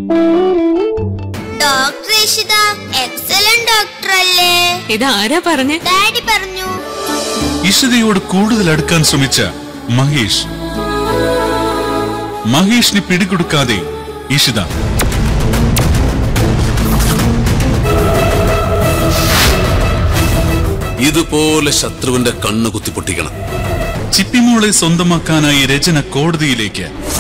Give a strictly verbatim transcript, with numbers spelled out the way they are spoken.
Doctor Ishita excellent doctor അല്ലേ? ഇതാരാ പറഞ്ഞേ? ഡാഡി പറഞ്ഞു. ഇഷിതയോട് കൂടുതൽ അടുക്കാൻ ശ്രമിച്ച മഹേഷ്. മഹേഷിന് പിടികൊടുക്കാതെ ഇഷിത. ഇതുപോലെ ശത്രുവിന്റെ കണ്ണു കുത്തിപ്പൊട്ടിക്കണം. ചിപ്പിമോളെ സ്വന്തമാക്കാനായി രചന കോടതിയിലേക്ക്.